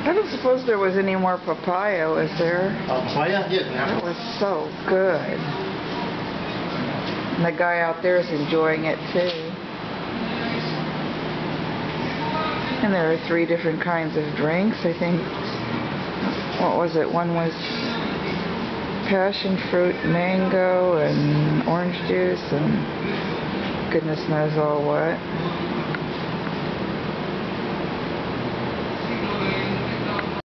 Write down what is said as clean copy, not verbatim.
I don't suppose there was any more papaya, was there? Papaya? Yes, That was so good. And the guy out there is enjoying it too. And there are 3 different kinds of drinks, I think. What was it? One was passion fruit, mango, and orange juice, and goodness knows all what.